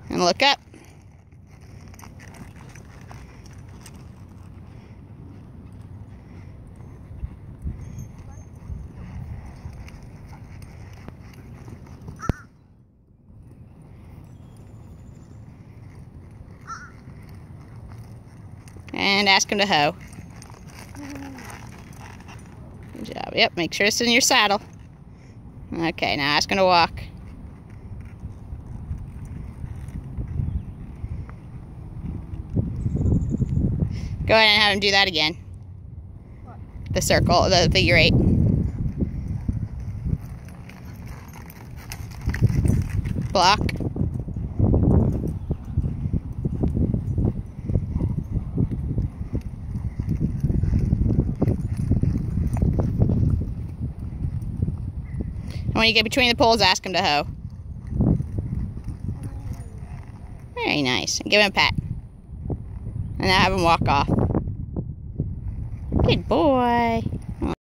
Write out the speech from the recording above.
And look up. And ask him to hoe. Good job. Yep, make sure it's in your saddle. Okay, now ask him to walk. Go ahead and have him do that again. What? The circle, the figure 8. Block. And when you get between the poles, ask him to hoe. Very nice. And give him a pat. And now have him walk off. Good boy.